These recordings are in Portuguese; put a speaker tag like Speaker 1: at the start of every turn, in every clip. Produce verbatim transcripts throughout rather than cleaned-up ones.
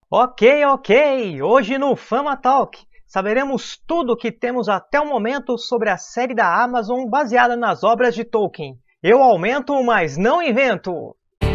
Speaker 1: Ok, ok! Hoje no Fama Talk saberemos tudo o que temos até o momento sobre a série da Amazon baseada nas obras de Tolkien. Eu aumento, mas não invento!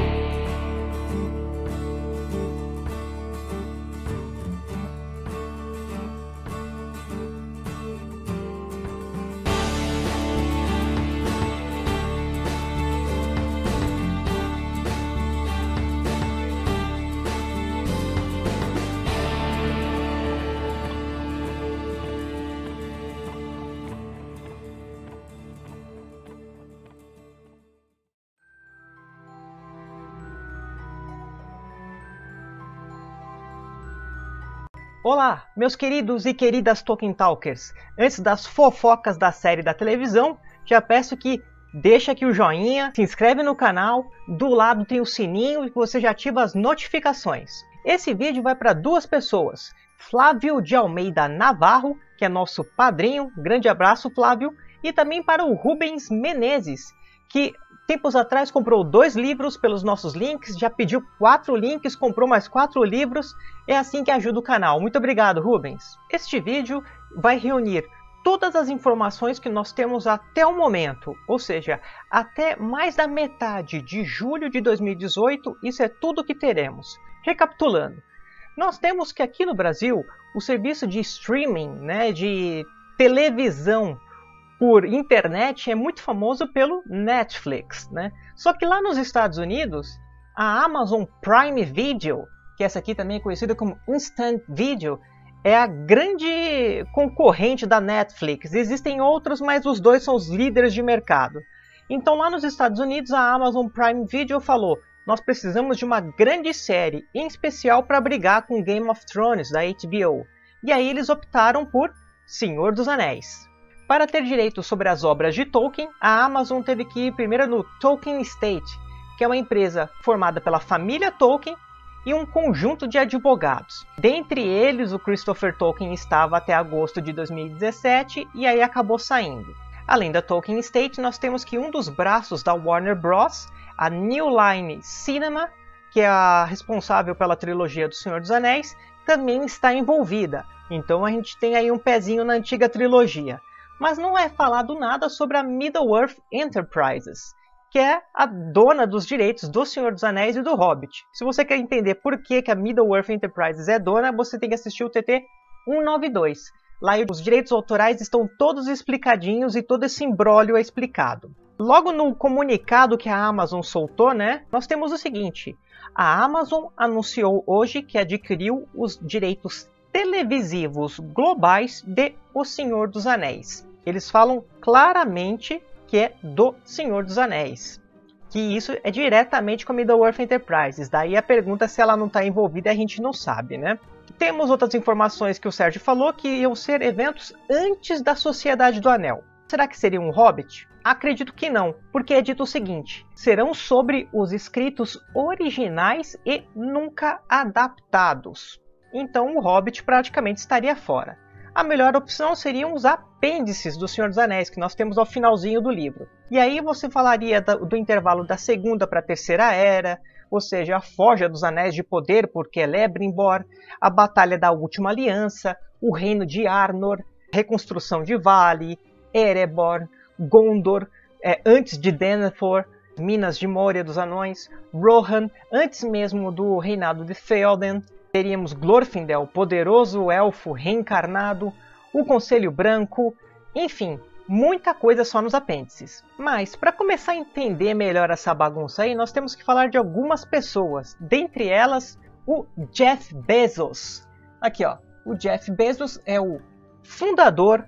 Speaker 1: Olá, meus queridos e queridas Tolkien Talkers! Antes das fofocas da série da televisão, já peço que deixa aqui o joinha, se inscreve no canal, do lado tem o sininho e você já ativa as notificações. Esse vídeo vai para duas pessoas, Flávio de Almeida Navarro, que é nosso padrinho, grande abraço Flávio, e também para o Rubens Menezes, que tempos atrás comprou dois livros pelos nossos links, já pediu quatro links, comprou mais quatro livros. É assim que ajuda o canal. Muito obrigado, Rubens. Este vídeo vai reunir todas as informações que nós temos até o momento, ou seja, até mais da metade de julho de dois mil e dezoito, isso é tudo que teremos. Recapitulando, nós temos que aqui no Brasil, o serviço de streaming, né, de televisão por internet é muito famoso pelo Netflix, né? Só que lá nos Estados Unidos, a Amazon Prime Video, que essa aqui também é conhecida como Instant Video, é a grande concorrente da Netflix. Existem outros, mas os dois são os líderes de mercado. Então lá nos Estados Unidos, a Amazon Prime Video falou: nós precisamos de uma grande série, em especial para brigar com Game of Thrones, da H B O. E aí eles optaram por Senhor dos Anéis. Para ter direito sobre as obras de Tolkien, a Amazon teve que ir primeiro no Tolkien Estate, que é uma empresa formada pela família Tolkien e um conjunto de advogados. Dentre eles, o Christopher Tolkien estava até agosto de dois mil e dezessete e aí acabou saindo. Além da Tolkien Estate, nós temos que um dos braços da Warner Bros., a New Line Cinema, que é a responsável pela trilogia do Senhor dos Anéis, também está envolvida. Então a gente tem aí um pezinho na antiga trilogia. Mas não é falado nada sobre a Middle-earth Enterprises, que é a dona dos direitos do Senhor dos Anéis e do Hobbit. Se você quer entender por que a Middle-earth Enterprises é dona, você tem que assistir o T T cento e noventa e dois. Lá os direitos autorais estão todos explicadinhos e todo esse imbróglio é explicado. Logo no comunicado que a Amazon soltou, né, nós temos o seguinte: a Amazon anunciou hoje que adquiriu os direitos televisivos globais de O Senhor dos Anéis. Eles falam claramente que é do Senhor dos Anéis, que isso é diretamente com a Middle-earth Enterprises. Daí a pergunta se ela não está envolvida a gente não sabe, né? Temos outras informações que o Sérgio falou que iam ser eventos antes da Sociedade do Anel. Será que seria um Hobbit? Acredito que não, porque é dito o seguinte: serão sobre os escritos originais e nunca adaptados. Então o Hobbit praticamente estaria fora. A melhor opção seriam os apêndices do Senhor dos Anéis, que nós temos ao finalzinho do livro. E aí você falaria do, do intervalo da Segunda para a Terceira Era, ou seja, a Forja dos Anéis de Poder por Celebrimbor, a Batalha da Última Aliança, o Reino de Arnor, Reconstrução de Vale, Erebor, Gondor, é, antes de Denethor, Minas de Moria dos Anões, Rohan, antes mesmo do reinado de Theoden. Teríamos Glorfindel, poderoso elfo reencarnado, o Conselho Branco, enfim, muita coisa só nos apêndices. Mas, para começar a entender melhor essa bagunça aí, nós temos que falar de algumas pessoas, dentre elas o Jeff Bezos. Aqui ó, o Jeff Bezos é o fundador,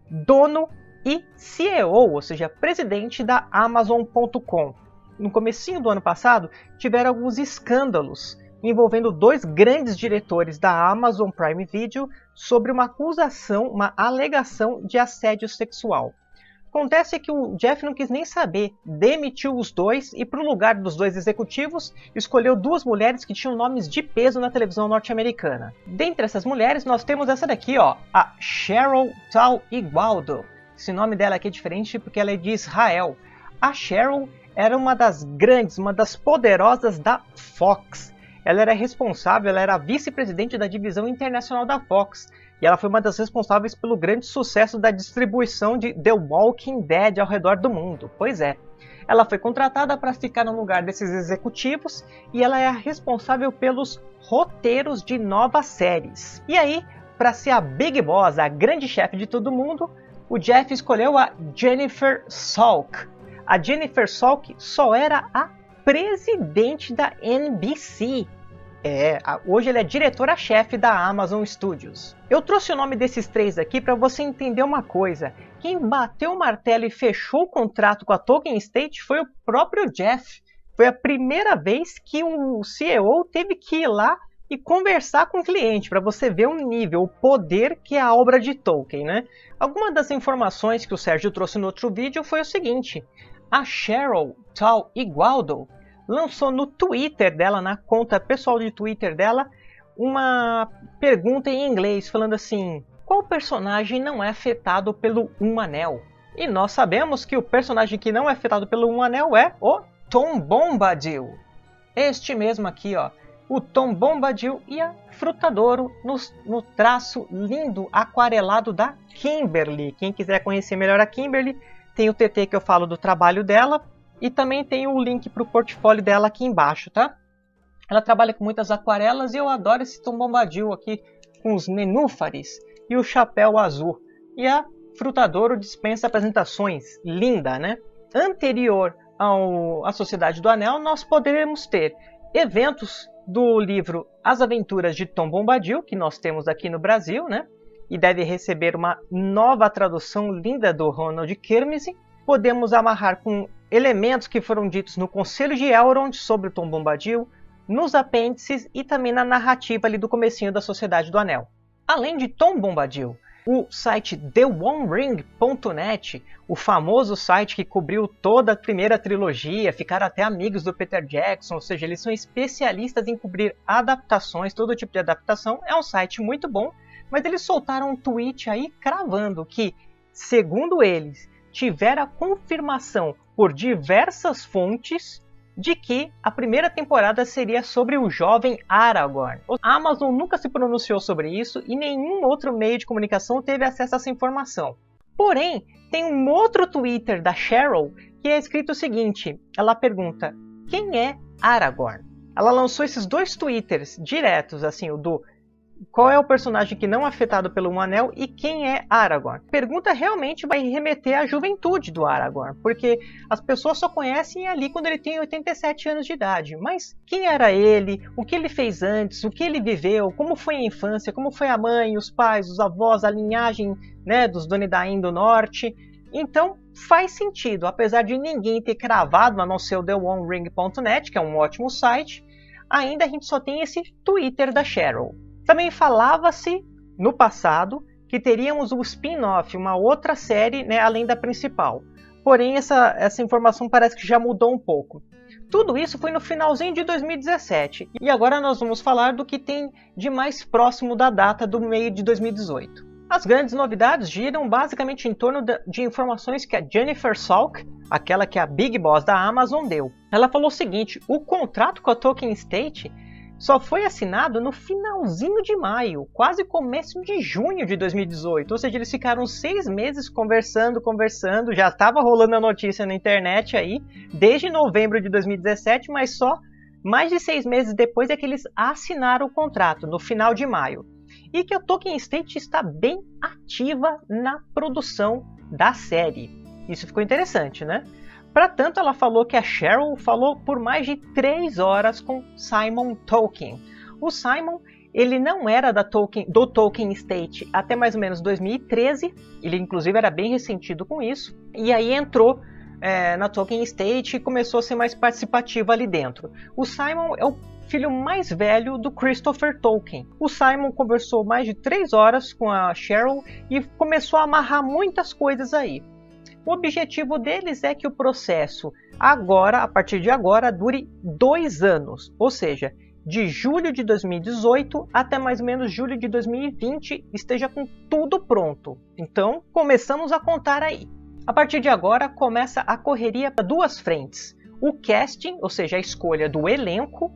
Speaker 1: dono e C E O, ou seja, presidente da Amazon ponto com. No comecinho do ano passado, tiveram alguns escândalos envolvendo dois grandes diretores da Amazon Prime Video sobre uma acusação, uma alegação de assédio sexual. Acontece que o Jeff não quis nem saber, demitiu os dois e, para o lugar dos dois executivos, escolheu duas mulheres que tinham nomes de peso na televisão norte-americana. Dentre essas mulheres, nós temos essa daqui, ó, a Cheryl Tal Igualdo. Esse nome dela aqui é diferente porque ela é de Israel. A Cheryl era uma das grandes, uma das poderosas da Fox. ela era responsável, ela era vice-presidente da divisão internacional da Fox, e ela foi uma das responsáveis pelo grande sucesso da distribuição de The Walking Dead ao redor do mundo. Pois é, ela foi contratada para ficar no lugar desses executivos e ela é a responsável pelos roteiros de novas séries. E aí, para ser a Big Boss, a grande chefe de todo mundo, o Jeff escolheu a Jennifer Salk. A Jennifer Salk só era a presidente da N B C. É, hoje ele é diretora-chefe da Amazon Studios. Eu trouxe o nome desses três aqui para você entender uma coisa. Quem bateu o martelo e fechou o contrato com a Tolkien Estate foi o próprio Jeff. Foi a primeira vez que um C E O teve que ir lá e conversar com o cliente, para você ver o nível, o poder que é a obra de Tolkien, né? Alguma das informações que o Sérgio trouxe no outro vídeo foi o seguinte. A Cheryl Tal Igualdo lançou no Twitter dela, na conta pessoal de Twitter dela, uma pergunta em inglês, falando assim: qual personagem não é afetado pelo Um Anel? E nós sabemos que o personagem que não é afetado pelo Um Anel é o Tom Bombadil. Este mesmo aqui, ó. O Tom Bombadil e a Frutadouro no, no traço lindo, aquarelado da Kimberly. Quem quiser conhecer melhor a Kimberly, tem o T T que eu falo do trabalho dela. E também tem o link para o portfólio dela aqui embaixo, tá? Ela trabalha com muitas aquarelas e eu adoro esse Tom Bombadil aqui com os nenúfares e o chapéu azul. E a Frutadouro dispensa apresentações, linda, né? Anterior ao, à Sociedade do Anel, nós poderemos ter eventos do livro As Aventuras de Tom Bombadil, que nós temos aqui no Brasil, né? E deve receber uma nova tradução linda do Ronald Kirmese. Podemos amarrar com elementos que foram ditos no Conselho de Elrond sobre o Tom Bombadil, nos apêndices e também na narrativa ali do comecinho da Sociedade do Anel. Além de Tom Bombadil, o site The One Ring ponto net, o famoso site que cobriu toda a primeira trilogia, ficaram até amigos do Peter Jackson, ou seja, eles são especialistas em cobrir adaptações, todo tipo de adaptação, é um site muito bom, mas eles soltaram um tweet aí cravando que, segundo eles, tiveram a confirmação por diversas fontes de que a primeira temporada seria sobre o jovem Aragorn. A Amazon nunca se pronunciou sobre isso e nenhum outro meio de comunicação teve acesso a essa informação. Porém, tem um outro Twitter da Cheryl que é escrito o seguinte, ela pergunta, quem é Aragorn? Ela lançou esses dois Twitters diretos, assim, o do qual é o personagem que não é afetado pelo Um Anel e quem é Aragorn? A pergunta realmente vai remeter à juventude do Aragorn, porque as pessoas só conhecem ali quando ele tem oitenta e sete anos de idade. Mas quem era ele? O que ele fez antes? O que ele viveu? Como foi a infância? Como foi a mãe, os pais, os avós, a linhagem, né, dos Dúnedain do Norte? Então faz sentido, apesar de ninguém ter cravado, a não ser o The One Ring ponto net, que é um ótimo site, ainda a gente só tem esse Twitter da Cheryl. Também falava-se, no passado, que teríamos o spin-off, uma outra série, né, além da principal. Porém, essa, essa informação parece que já mudou um pouco. Tudo isso foi no finalzinho de dois mil e dezessete. E agora nós vamos falar do que tem de mais próximo da data do meio de dois mil e dezoito. As grandes novidades giram basicamente em torno de informações que a Jennifer Salk, aquela que é a Big Boss da Amazon, deu. Ela falou o seguinte, o contrato com a Tolkien Estate só foi assinado no finalzinho de maio, quase começo de junho de dois mil e dezoito. Ou seja, eles ficaram seis meses conversando, conversando. Já estava rolando a notícia na internet aí, desde novembro de dois mil e dezessete, mas só mais de seis meses depois é que eles assinaram o contrato, no final de maio. E que a Tolkien Estate está bem ativa na produção da série. Isso ficou interessante, né? Para tanto, ela falou que a Cheryl falou por mais de três horas com Simon Tolkien. O Simon, ele não era da Tolkien, do Tolkien Estate até mais ou menos dois mil e treze, ele inclusive era bem ressentido com isso, e aí entrou é, na Tolkien Estate e começou a ser mais participativo ali dentro. O Simon é o filho mais velho do Christopher Tolkien. O Simon conversou mais de três horas com a Cheryl e começou a amarrar muitas coisas aí. O objetivo deles é que o processo agora, a partir de agora, dure dois anos, ou seja, de julho de dois mil e dezoito até mais ou menos julho de dois mil e vinte esteja com tudo pronto. Então, começamos a contar aí. A partir de agora, começa a correria para duas frentes. O casting, ou seja, a escolha do elenco,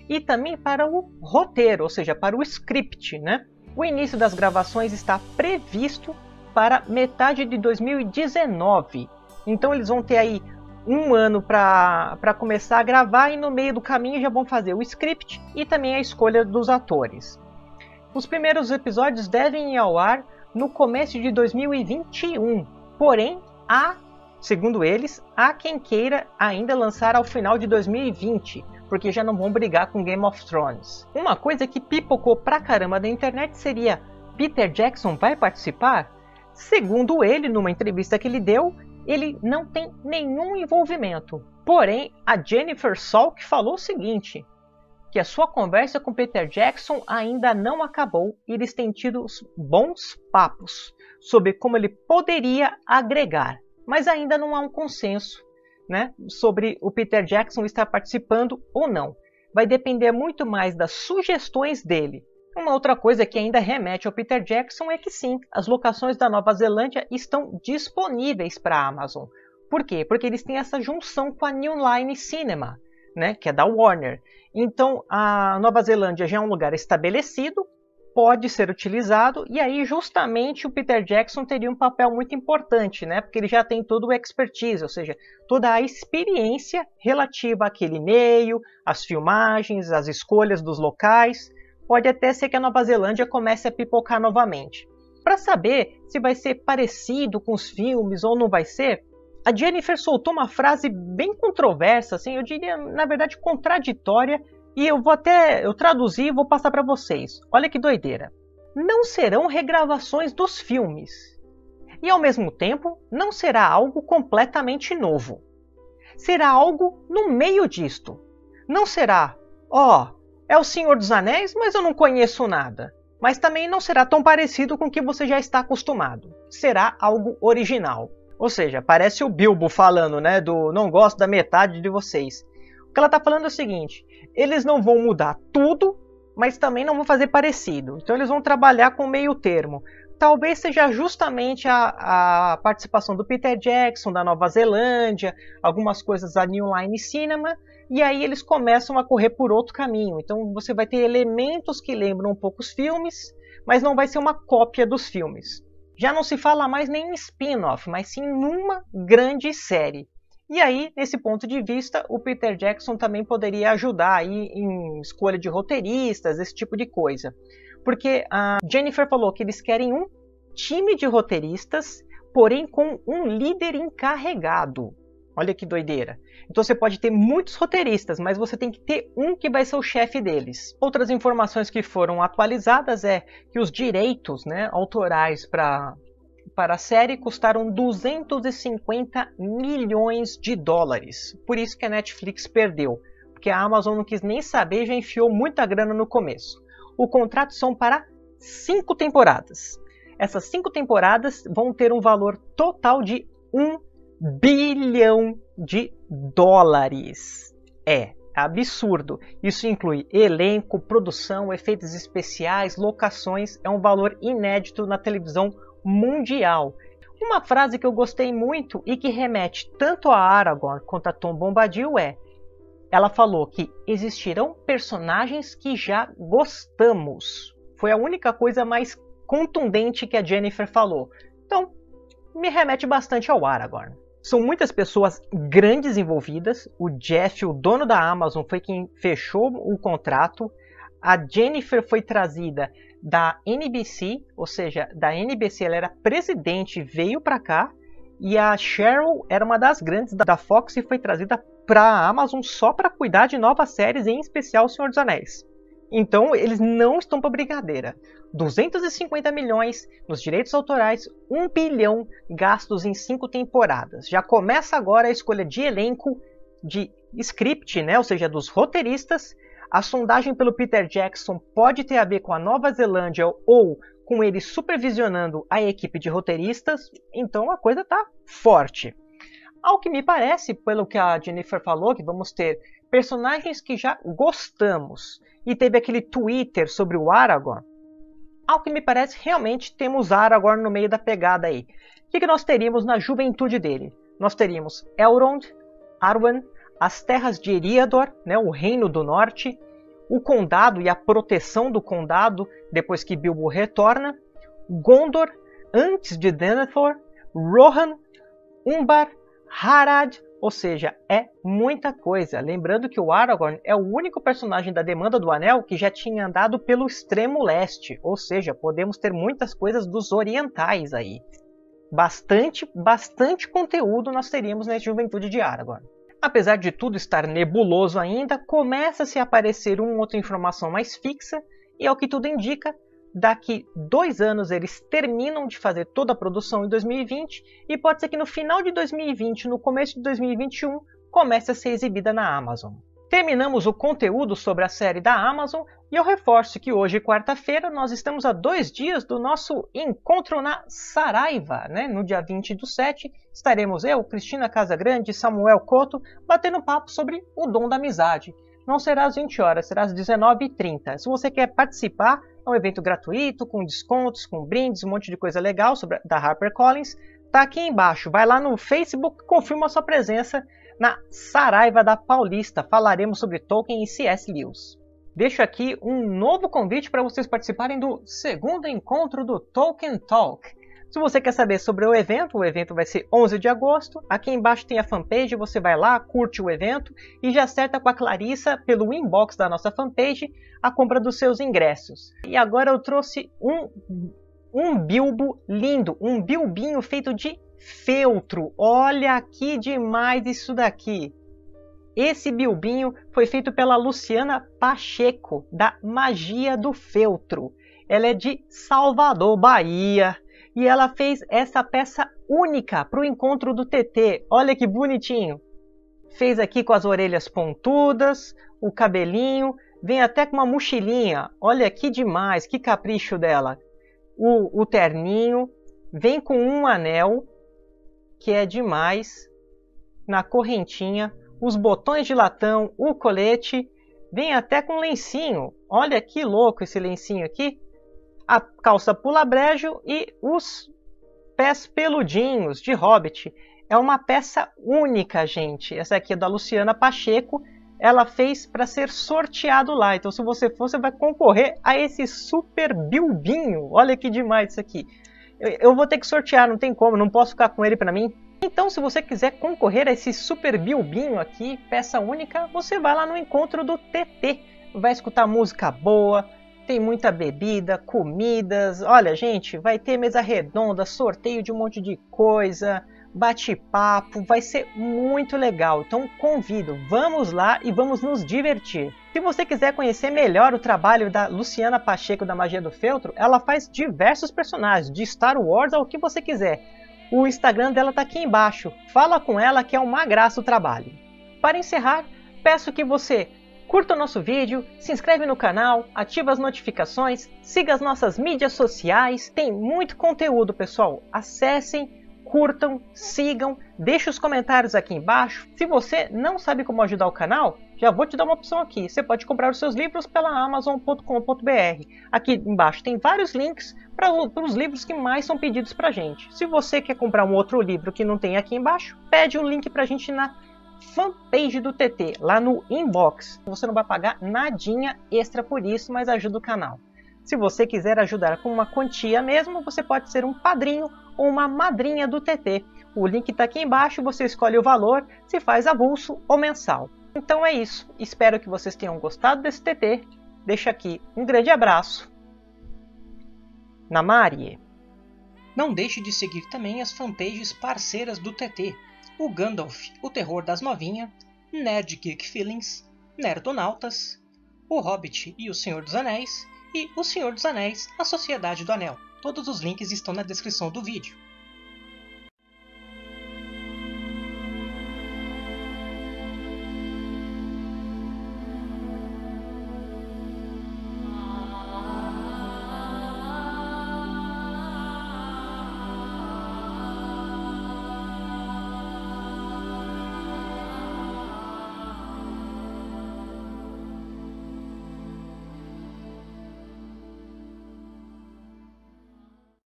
Speaker 1: e também para o roteiro, ou seja, para o script, né? O início das gravações está previsto para metade de dois mil e dezenove, então eles vão ter aí um ano para começar a gravar e no meio do caminho já vão fazer o script e também a escolha dos atores. Os primeiros episódios devem ir ao ar no começo de dois mil e vinte e um, porém, há, segundo eles, há quem queira ainda lançar ao final de dois mil e vinte, porque já não vão brigar com Game of Thrones. Uma coisa que pipocou pra caramba na internet seria: Peter Jackson vai participar? Segundo ele, numa entrevista que ele deu, ele não tem nenhum envolvimento. Porém, a Jennifer Salk falou o seguinte, que a sua conversa com Peter Jackson ainda não acabou e eles têm tido bons papos sobre como ele poderia agregar, mas ainda não há um consenso, né, sobre o Peter Jackson estar participando ou não. Vai depender muito mais das sugestões dele. Uma outra coisa que ainda remete ao Peter Jackson é que sim, as locações da Nova Zelândia estão disponíveis para a Amazon. Por quê? Porque eles têm essa junção com a New Line Cinema, né, que é da Warner. Então a Nova Zelândia já é um lugar estabelecido, pode ser utilizado, e aí justamente o Peter Jackson teria um papel muito importante, né, porque ele já tem todo o expertise, ou seja, toda a experiência relativa àquele meio, às filmagens, às escolhas dos locais. Pode até ser que a Nova Zelândia comece a pipocar novamente. Para saber se vai ser parecido com os filmes ou não vai ser, a Jennifer soltou uma frase bem controversa, assim, eu diria, na verdade, contraditória, e eu vou até eu traduzi e vou passar para vocês. Olha que doideira. Não serão regravações dos filmes. E ao mesmo tempo, não será algo completamente novo. Será algo no meio disto. Não será, ó, oh, é o Senhor dos Anéis, mas eu não conheço nada. Mas também não será tão parecido com o que você já está acostumado. Será algo original. Ou seja, parece o Bilbo falando, né, do não gosto da metade de vocês. O que ela está falando é o seguinte, eles não vão mudar tudo, mas também não vão fazer parecido. Então eles vão trabalhar com meio termo. Talvez seja justamente a, a participação do Peter Jackson, da Nova Zelândia, algumas coisas da New Line Cinema, e aí eles começam a correr por outro caminho. Então você vai ter elementos que lembram um pouco os filmes, mas não vai ser uma cópia dos filmes. Já não se fala mais nem em spin-off, mas sim numa grande série. E aí, nesse ponto de vista, o Peter Jackson também poderia ajudar aí em escolha de roteiristas, esse tipo de coisa. Porque a Jennifer falou que eles querem um time de roteiristas, porém com um líder encarregado. Olha que doideira. Então você pode ter muitos roteiristas, mas você tem que ter um que vai ser o chefe deles. Outras informações que foram atualizadas é que os direitos, né, autorais para para a série custaram duzentos e cinquenta milhões de dólares. Por isso que a Netflix perdeu, porque a Amazon não quis nem saber e já enfiou muita grana no começo. O contrato são para cinco temporadas. Essas cinco temporadas vão ter um valor total de um bilhão de dólares. É absurdo. Isso inclui elenco, produção, efeitos especiais, locações. É um valor inédito na televisão mundial. Uma frase que eu gostei muito e que remete tanto a Aragorn quanto a Tom Bombadil é: ela falou que existirão personagens que já gostamos. Foi a única coisa mais contundente que a Jennifer falou. Então, me remete bastante ao Aragorn. São muitas pessoas grandes envolvidas. O Jeff, o dono da Amazon, foi quem fechou o contrato. A Jennifer foi trazida da N B C, ou seja, da N B C ela era presidente e veio para cá. E a Cheryl era uma das grandes da Fox e foi trazida para a Amazon só para cuidar de novas séries, em especial O Senhor dos Anéis. Então eles não estão para brincadeira. duzentos e cinquenta milhões nos direitos autorais, um bilhão gastos em cinco temporadas. Já começa agora a escolha de elenco, de script, né? Ou seja, dos roteiristas. A sondagem pelo Peter Jackson pode ter a ver com a Nova Zelândia ou com ele supervisionando a equipe de roteiristas, então a coisa está forte. Ao que me parece, pelo que a Jennifer falou, que vamos ter personagens que já gostamos, e teve aquele Twitter sobre o Aragorn, ao que me parece, realmente temos Aragorn no meio da pegada aí. O que, que nós teríamos na juventude dele? Nós teríamos Elrond, Arwen, as terras de Eriador, né, o Reino do Norte, o Condado e a proteção do Condado depois que Bilbo retorna, Gondor antes de Denethor, Rohan, Umbar, Harad, ou seja, é muita coisa. Lembrando que o Aragorn é o único personagem da Demanda do Anel que já tinha andado pelo extremo leste, ou seja, podemos ter muitas coisas dos orientais aí. Bastante, bastante conteúdo nós teríamos na Juventude de Aragorn. Apesar de tudo estar nebuloso ainda, começa-se a aparecer uma outra informação mais fixa, e ao que tudo indica, daqui dois anos eles terminam de fazer toda a produção em dois mil e vinte, e pode ser que no final de dois mil e vinte, no começo de dois mil e vinte e um, comece a ser exibida na Amazon. Terminamos o conteúdo sobre a série da Amazon, e eu reforço que hoje, quarta-feira, nós estamos a dois dias do nosso encontro na Saraiva, né? No dia vinte do sete, estaremos eu, Cristina Casagrande e Samuel Couto batendo papo sobre o dom da amizade. Não será às vinte horas, será às dezenove e trinta. Se você quer participar, é um evento gratuito, com descontos, com brindes, um monte de coisa legal sobre, da HarperCollins. Tá aqui embaixo, vai lá no Facebook, confirma a sua presença na Saraiva da Paulista. Falaremos sobre Tolkien e C S Lewis. Deixo aqui um novo convite para vocês participarem do segundo encontro do Tolkien Talk. Se você quer saber sobre o evento, o evento vai ser onze de agosto. Aqui embaixo tem a fanpage, você vai lá, curte o evento e já acerta com a Clarissa pelo inbox da nossa fanpage a compra dos seus ingressos. E agora eu trouxe um, um Bilbo lindo, um bilbinho feito de feltro. Olha que demais isso daqui! Esse bilbinho foi feito pela Luciana Pacheco, da Magia do Feltro. Ela é de Salvador, Bahia. E ela fez essa peça única para o encontro do T T. Olha que bonitinho. Fez aqui com as orelhas pontudas, o cabelinho. Vem até com uma mochilinha. Olha que demais, que capricho dela. O, o terninho. Vem com um anel, que é demais. Na correntinha. Os botões de latão, o colete, vem até com lencinho. Olha que louco esse lencinho aqui. A calça pula-brejo e os pés peludinhos de Hobbit. É uma peça única, gente. Essa aqui é da Luciana Pacheco. Ela fez para ser sorteado lá. Então, se você for, você vai concorrer a esse super bilbinho. Olha que demais isso aqui. Eu, eu vou ter que sortear, não tem como. Não posso ficar com ele para mim. Então, se você quiser concorrer a esse super bilbinho aqui, peça única, você vai lá no encontro do T T. Vai escutar música boa, tem muita bebida, comidas. Olha, gente, vai ter mesa redonda, sorteio de um monte de coisa, bate-papo, vai ser muito legal. Então, convido, vamos lá e vamos nos divertir. Se você quiser conhecer melhor o trabalho da Luciana Pacheco da Magia do Feltro, ela faz diversos personagens, de Star Wars ao que você quiser. O Instagram dela está aqui embaixo. Fala com ela que é uma graça o trabalho. Para encerrar, peço que você curta o nosso vídeo, se inscreve no canal, ativa as notificações, siga as nossas mídias sociais. Tem muito conteúdo, pessoal. Acessem, curtam, sigam, deixe os comentários aqui embaixo. Se você não sabe como ajudar o canal, já vou te dar uma opção aqui. Você pode comprar os seus livros pela amazon ponto com ponto br. Aqui embaixo tem vários links para os livros que mais são pedidos para a gente. Se você quer comprar um outro livro que não tem aqui embaixo, pede um link para a gente na fanpage do T T, lá no inbox. Você não vai pagar nadinha extra por isso, mas ajuda o canal. Se você quiser ajudar com uma quantia mesmo, você pode ser um padrinho ou uma madrinha do T T. O link está aqui embaixo, você escolhe o valor, se faz avulso ou mensal. Então é isso, espero que vocês tenham gostado desse T T. Deixo aqui um grande abraço. Namarie.
Speaker 2: Não deixe de seguir também as fanpages parceiras do T T. O Gandalf, o Terror das Novinhas, Nerd Geek Feelings, Nerdonautas, o Hobbit e o Senhor dos Anéis, e o Senhor dos Anéis, a Sociedade do Anel. Todos os links estão na descrição do vídeo.